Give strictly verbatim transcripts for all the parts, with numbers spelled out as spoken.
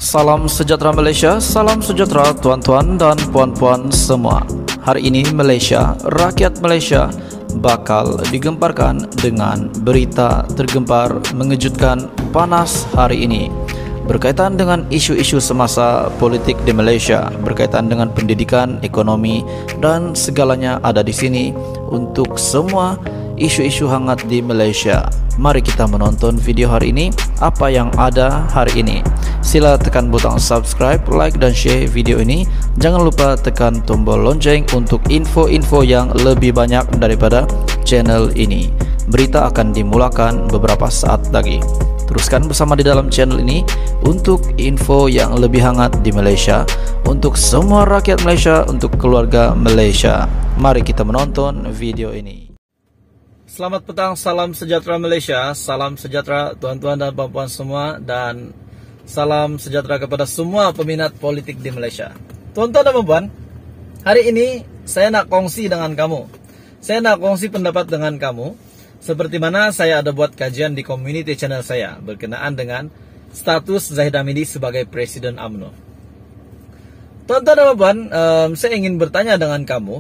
Salam sejahtera Malaysia, salam sejahtera tuan-tuan dan puan-puan semua. Hari ini Malaysia, rakyat Malaysia bakal digemparkan dengan berita tergempar mengejutkan panas hari ini berkaitan dengan isu-isu semasa politik di Malaysia, berkaitan dengan pendidikan, ekonomi dan segalanya ada di sini untuk semua isu-isu hangat di Malaysia. Mari kita menonton video hari ini, apa yang ada hari ini. Sila tekan butang subscribe, like dan share video ini. Jangan lupa tekan tombol lonceng untuk info-info yang lebih banyak daripada channel ini. Berita akan dimulakan beberapa saat lagi. Teruskan bersama di dalam channel ini untuk info yang lebih hangat di Malaysia, untuk semua rakyat Malaysia, untuk keluarga Malaysia. Mari kita menonton video ini. Selamat petang, salam sejahtera Malaysia, salam sejahtera tuan-tuan dan puan-puan semua, dan salam sejahtera kepada semua peminat politik di Malaysia. Tuan-tuan dan puan-puan, hari ini saya nak kongsi dengan kamu. Saya nak kongsi pendapat dengan kamu, seperti mana saya ada buat kajian di community channel saya berkenaan dengan status Zahid Hamidi sebagai Presiden U M N O. Tuan-tuan dan puan-puan, um, saya ingin bertanya dengan kamu,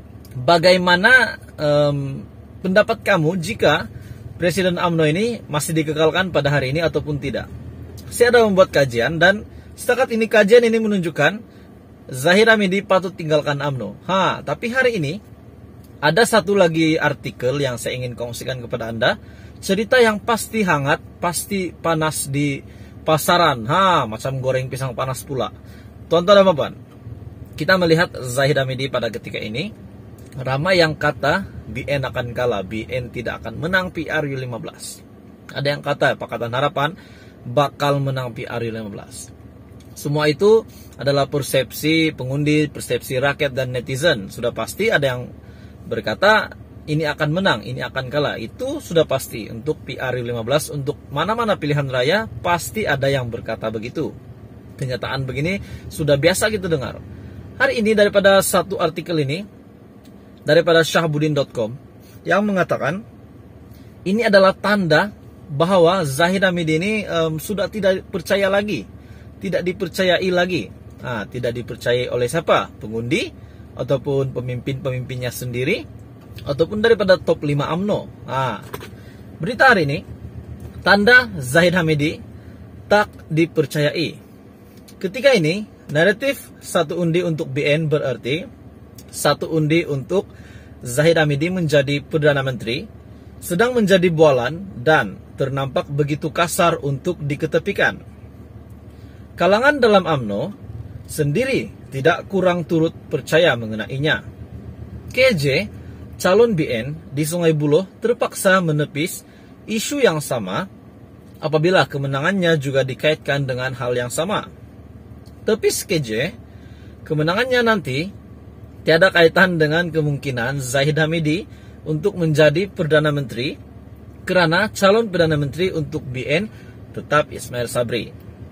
bagaimana um, pendapat kamu jika Presiden U M N O ini masih dikekalkan pada hari ini ataupun tidak? Saya ada membuat kajian dan setakat ini kajian ini menunjukkan Zahid Hamidi patut tinggalkan U M N O. Ha, tapi hari ini ada satu lagi artikel yang saya ingin kongsikan kepada Anda. Cerita yang pasti hangat, pasti panas di pasaran. Ha, macam goreng pisang panas pula. Tuan-tuan dan puan, kita melihat Zahid Hamidi pada ketika ini, ramai yang kata B N akan kalah, B N tidak akan menang P R U lima belas. Ada yang kata Pakatan Harapan bakal menang P R U lima belas. Semua itu adalah persepsi pengundi, persepsi rakyat dan netizen. Sudah pasti ada yang berkata ini akan menang, ini akan kalah. Itu sudah pasti. Untuk P R U lima belas, untuk mana-mana pilihan raya, pasti ada yang berkata begitu. Kenyataan begini sudah biasa kita dengar. Hari ini daripada satu artikel ini, daripada syahbudin dot com, yang mengatakan ini adalah tanda bahwa Zahid Hamidi ini um, sudah tidak percaya lagi, tidak dipercayai lagi. Nah, tidak dipercayai oleh siapa? Pengundi ataupun pemimpin-pemimpinnya sendiri, ataupun daripada top lima U M N O. Nah, berita hari ini, tanda Zahid Hamidi tak dipercayai. Ketika ini, naratif satu undi untuk B N berarti satu undi untuk Zahid Hamidi menjadi Perdana Menteri sedang menjadi bualan dan ternampak begitu kasar untuk diketepikan. Kalangan dalam U M N O sendiri tidak kurang turut percaya mengenainya. K J, calon B N di Sungai Buloh, terpaksa menepis isu yang sama apabila kemenangannya juga dikaitkan dengan hal yang sama. Tepis K J, kemenangannya nanti tiada kaitan dengan kemungkinan Zahid Hamidi untuk menjadi Perdana Menteri, kerana calon Perdana Menteri untuk B N tetap Ismail Sabri.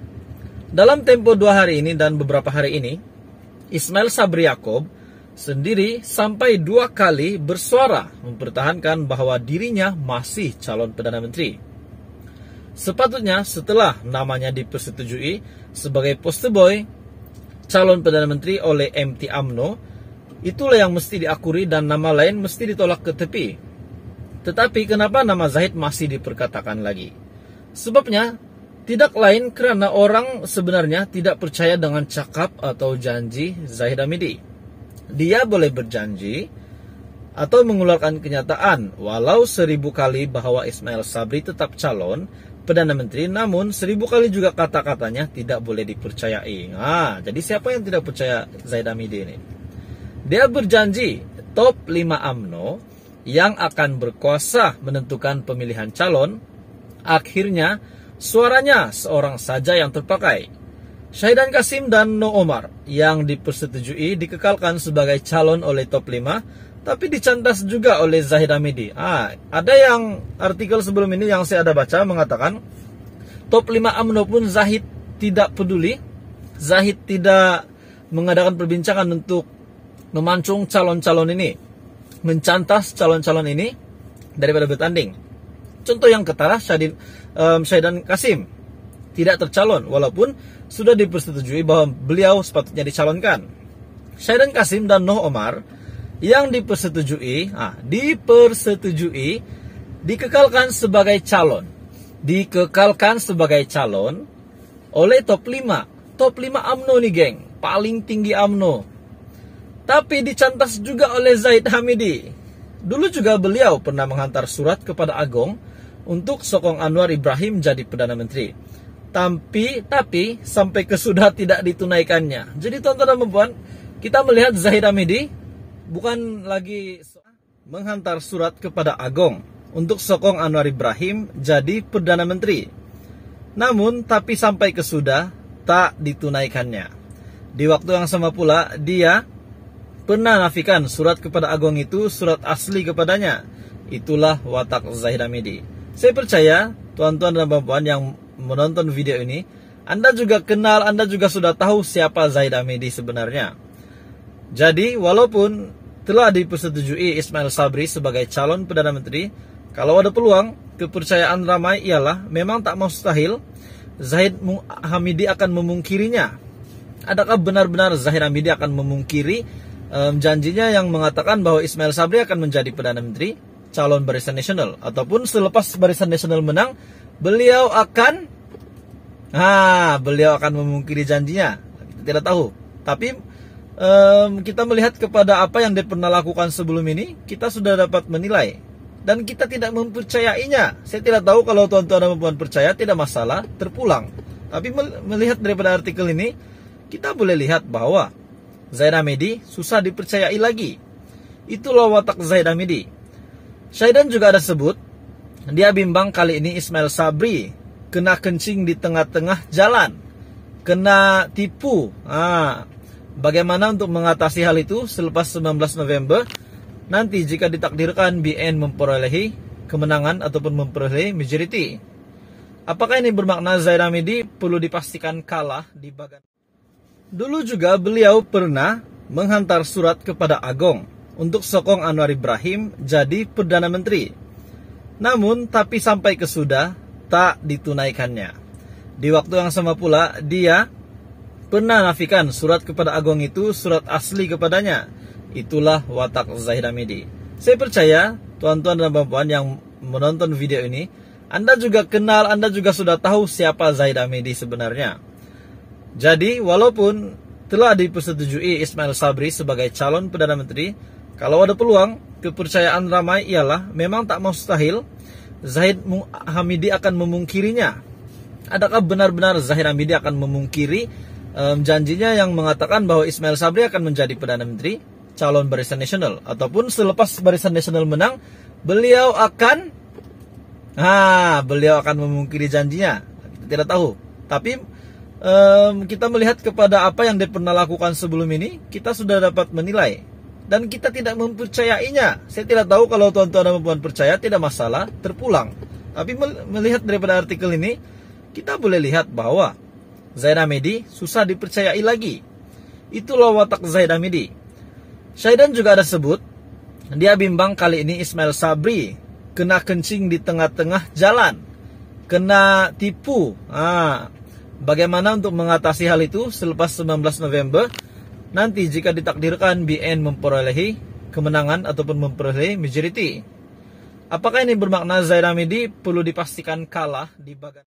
Dalam tempo dua hari ini dan beberapa hari ini, Ismail Sabri Yaakob sendiri sampai dua kali bersuara mempertahankan bahwa dirinya masih calon Perdana Menteri. Sepatutnya setelah namanya dipersetujui sebagai poster boy calon Perdana Menteri oleh M T U M N O, itulah yang mesti diakui dan nama lain mesti ditolak ke tepi. Tetapi kenapa nama Zahid masih diperkatakan lagi? Sebabnya tidak lain kerana orang sebenarnya tidak percaya dengan cakap atau janji Zahid Hamidi. Dia boleh berjanji atau mengeluarkan kenyataan walau seribu kali bahwa Ismail Sabri tetap calon Perdana Menteri, namun seribu kali juga kata-katanya tidak boleh dipercayai. Nah, jadi siapa yang tidak percaya Zahid Hamidi ini? Dia berjanji top lima U M N O yang akan berkuasa menentukan pemilihan calon, akhirnya suaranya seorang saja yang terpakai. Syahidan Kasim dan No Omar yang dipersetujui dikekalkan sebagai calon oleh top lima, tapi dicandas juga oleh Zahid Hamidi. Ah, ada yang artikel sebelum ini yang saya ada baca mengatakan top lima U M N O pun Zahid tidak peduli. Zahid tidak mengadakan perbincangan untuk memancung calon-calon ini, mencantas calon-calon ini daripada bertanding. Contoh yang ketara Syahidin, um, Syahidan Kasim tidak tercalon walaupun sudah dipersetujui bahwa beliau sepatutnya dicalonkan. Syahidan Kasim dan Noh Omar yang dipersetujui, ah, dipersetujui dikekalkan sebagai calon, dikekalkan sebagai calon oleh top lima, top lima U M N O nih geng, paling tinggi U M N O. Tapi dicantas juga oleh Zahid Hamidi. Dulu juga beliau pernah menghantar surat kepada Agong untuk sokong Anwar Ibrahim jadi Perdana Menteri. Tapi, tapi sampai ke sudah tidak ditunaikannya. Jadi tuan-tuan dan puan, kita melihat Zahid Hamidi bukan lagi menghantar surat kepada Agong untuk sokong Anwar Ibrahim jadi Perdana Menteri. Namun, tapi sampai ke sudah tak ditunaikannya. Di waktu yang sama pula, dia pernah nafikan surat kepada Agong itu surat asli kepadanya. Itulah watak Zahid Hamidi. Saya percaya tuan-tuan dan puan yang menonton video ini, Anda juga kenal, Anda juga sudah tahu siapa Zahid Hamidi sebenarnya. Jadi walaupun telah dipersetujui Ismail Sabri sebagai calon Perdana Menteri, kalau ada peluang, kepercayaan ramai ialah memang tak mustahil Zahid Hamidi akan memungkirinya. Adakah benar-benar Zahid Hamidi akan memungkiri Um, janjinya yang mengatakan bahwa Ismail Sabri akan menjadi Perdana Menteri, calon Barisan Nasional, ataupun selepas Barisan Nasional menang, beliau akan, ah, beliau akan memungkiri janjinya. Kita tidak tahu. Tapi um, kita melihat kepada apa yang dia pernah lakukan sebelum ini, kita sudah dapat menilai. Dan kita tidak mempercayainya. Saya tidak tahu kalau tuan-tuan dan puan percaya, tidak masalah, terpulang. Tapi melihat daripada artikel ini, kita boleh lihat bahwa Zahid Hamidi susah dipercayai lagi. Itulah watak Zahid Hamidi. Syahidan juga ada sebut, dia bimbang kali ini Ismail Sabri kena kencing di tengah-tengah jalan, kena tipu. Ah, bagaimana untuk mengatasi hal itu selepas sembilan belas November nanti jika ditakdirkan B N memperolehi kemenangan ataupun memperoleh majority? Apakah ini bermakna Zahid Hamidi perlu dipastikan kalah di bagan? Dulu juga beliau pernah menghantar surat kepada Agong untuk sokong Anwar Ibrahim jadi Perdana Menteri. Namun, tapi sampai ke sudah tak ditunaikannya. Di waktu yang sama pula, dia pernah nafikan surat kepada Agong itu surat asli kepadanya. Itulah watak Zahid Hamidi. Saya percaya, tuan-tuan dan puan yang menonton video ini, Anda juga kenal, Anda juga sudah tahu siapa Zahid Hamidi sebenarnya. Jadi, walaupun telah dipersetujui Ismail Sabri sebagai calon Perdana Menteri, kalau ada peluang, kepercayaan ramai ialah memang tak mustahil Zahid Hamidi akan memungkirinya. Adakah benar-benar Zahid Hamidi akan memungkiri um, janjinya yang mengatakan bahwa Ismail Sabri akan menjadi Perdana Menteri, calon Barisan Nasional, ataupun selepas Barisan Nasional menang, beliau akan, ah, beliau akan memungkiri janjinya? Kita tidak tahu. Tapi Um, kita melihat kepada apa yang dia pernah lakukan sebelum ini, kita sudah dapat menilai. Dan kita tidak mempercayainya. Saya tidak tahu kalau tuan-tuan dan puan percaya, tidak masalah, terpulang. Tapi melihat daripada artikel ini, kita boleh lihat bahwa Zahid Hamidi susah dipercayai lagi. Itulah watak Zahid Hamidi. Syahidan juga ada sebut, dia bimbang kali ini Ismail Sabri kena kencing di tengah-tengah jalan, kena tipu. Ah, bagaimana untuk mengatasi hal itu selepas sembilan belas November nanti jika ditakdirkan B N memperolehi kemenangan ataupun memperoleh majority? Apakah ini bermakna Zahid Hamidi perlu dipastikan kalah di bagan?